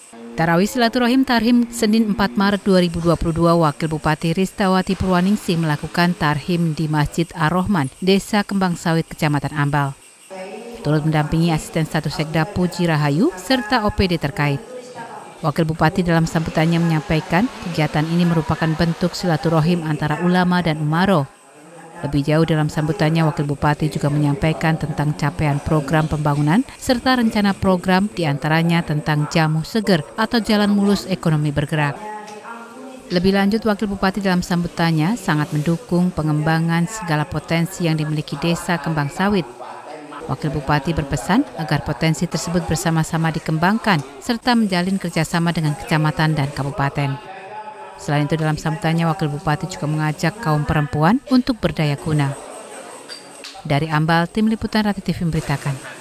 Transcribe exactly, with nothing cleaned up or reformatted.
Tarawih Silaturahim Tarhim Senin empat Maret dua ribu dua puluh dua, Wakil Bupati Ristawati Purwaningsih melakukan tarhim di Masjid Ar-Rahman, Desa Kembang Sawit, Kecamatan Ambal. Turut mendampingi Asisten Satu Sekda Puji Rahayu serta O P D terkait. Wakil Bupati dalam sambutannya menyampaikan kegiatan ini merupakan bentuk silaturahim antara ulama dan umaro. Lebih jauh dalam sambutannya, Wakil Bupati juga menyampaikan tentang capaian program pembangunan serta rencana program diantaranya tentang jamu seger atau jalan mulus ekonomi bergerak. Lebih lanjut, Wakil Bupati dalam sambutannya sangat mendukung pengembangan segala potensi yang dimiliki Desa Kembang Sawit. Wakil Bupati berpesan agar potensi tersebut bersama-sama dikembangkan serta menjalin kerjasama dengan kecamatan dan kabupaten. Selain itu, dalam sambutannya, Wakil Bupati juga mengajak kaum perempuan untuk berdaya guna. Dari Ambal, Tim Liputan Rati T V memberitakan.